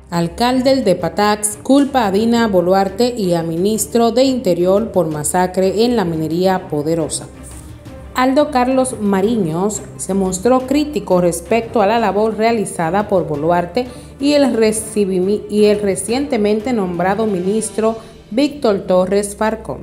Alcalde de Patax culpa a Dina Boluarte y a ministro de Interior por masacre en la minería Poderosa. Aldo Carlos Mariños se mostró crítico respecto a la labor realizada por Boluarte y el recientemente nombrado ministro Víctor Torres Farcón.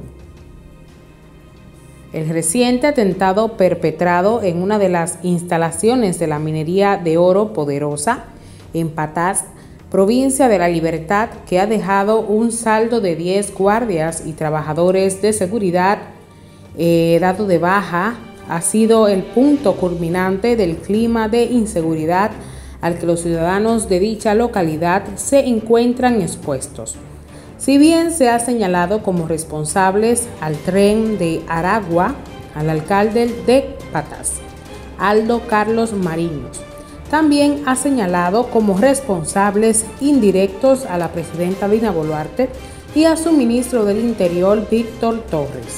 El reciente atentado perpetrado en una de las instalaciones de la minería de oro Poderosa en Patax, provincia de La Libertad, que ha dejado un saldo de 10 guardias y trabajadores de seguridad dado de baja, ha sido el punto culminante del clima de inseguridad al que los ciudadanos de dicha localidad se encuentran expuestos. Si bien se ha señalado como responsables al tren de Aragua, al alcalde de Patax, Aldo Carlos Mariños, también ha señalado como responsables indirectos a la presidenta Dina Boluarte y a su ministro del Interior, Víctor Torres.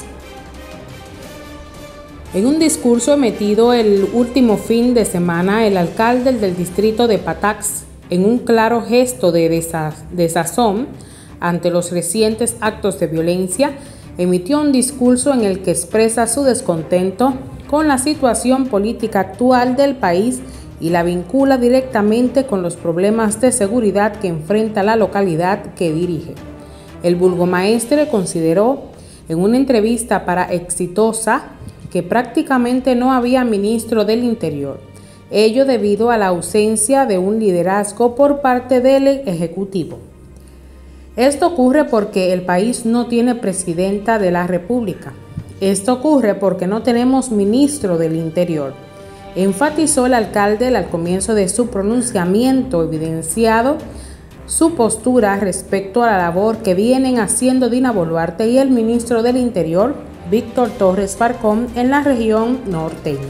En un discurso emitido el último fin de semana, el alcalde del distrito de Patax, en un claro gesto de desazón ante los recientes actos de violencia, emitió un discurso en el que expresa su descontento con la situación política actual del país y la vincula directamente con los problemas de seguridad que enfrenta la localidad que dirige. El burgomaestre consideró en una entrevista para Exitosa que prácticamente no había ministro del Interior, ello debido a la ausencia de un liderazgo por parte del Ejecutivo. Esto ocurre porque el país no tiene presidenta de la República. Esto ocurre porque no tenemos ministro del Interior, enfatizó el alcalde al comienzo de su pronunciamiento, evidenciado su postura respecto a la labor que vienen haciendo Dina Boluarte y el ministro del Interior, Víctor Torres Farcón, en la región norteña.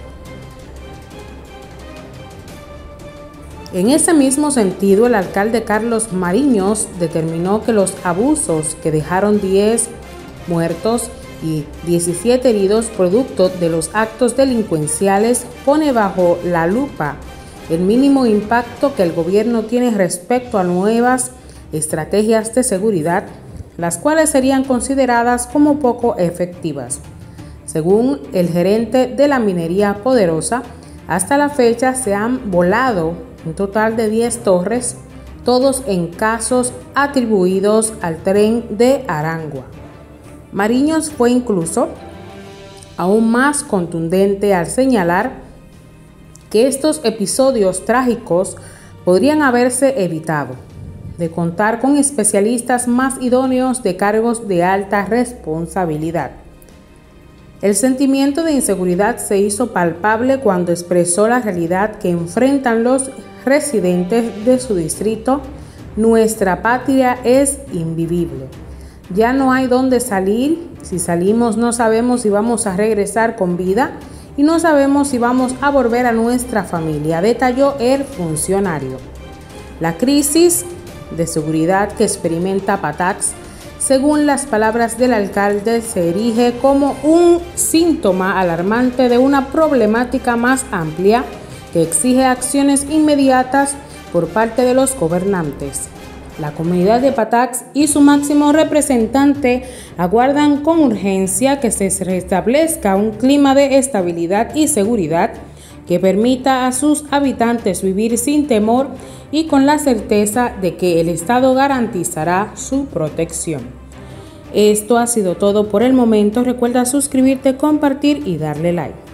En ese mismo sentido, el alcalde Carlos Mariños determinó que los abusos que dejaron 10 muertos y 17 heridos producto de los actos delincuenciales pone bajo la lupa el mínimo impacto que el gobierno tiene respecto a nuevas estrategias de seguridad, las cuales serían consideradas como poco efectivas. Según el gerente de la minería Poderosa, hasta la fecha se han volado un total de 10 torres, todos en casos atribuidos al tren de Aragua. Mariños fue incluso aún más contundente al señalar que estos episodios trágicos podrían haberse evitado, de contar con especialistas más idóneos de cargos de alta responsabilidad. El sentimiento de inseguridad se hizo palpable cuando expresó la realidad que enfrentan los residentes de su distrito. Nuestra patria es invivible. Ya no hay dónde salir. Si salimos no sabemos si vamos a regresar con vida y no sabemos si vamos a volver a nuestra familia, detalló el funcionario. La crisis de seguridad que experimenta Patax, según las palabras del alcalde, se erige como un síntoma alarmante de una problemática más amplia que exige acciones inmediatas por parte de los gobernantes. La comunidad de Patax y su máximo representante aguardan con urgencia que se restablezca un clima de estabilidad y seguridad que permita a sus habitantes vivir sin temor y con la certeza de que el Estado garantizará su protección. Esto ha sido todo por el momento. Recuerda suscribirte, compartir y darle like.